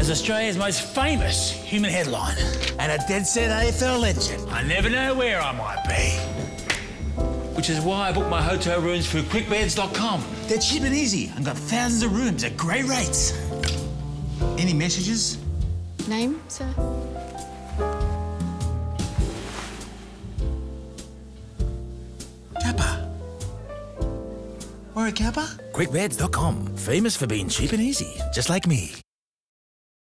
was Australia's most famous human headline and a dead-set AFL legend. I never know where I might be. Which is why I booked my hotel rooms through Quickbeds.com. They're cheap and easy and got thousands of rooms at great rates. Any messages? Name, sir? Capper. Warwick Capper? Quickbeds.com. Famous for being cheap and easy, just like me.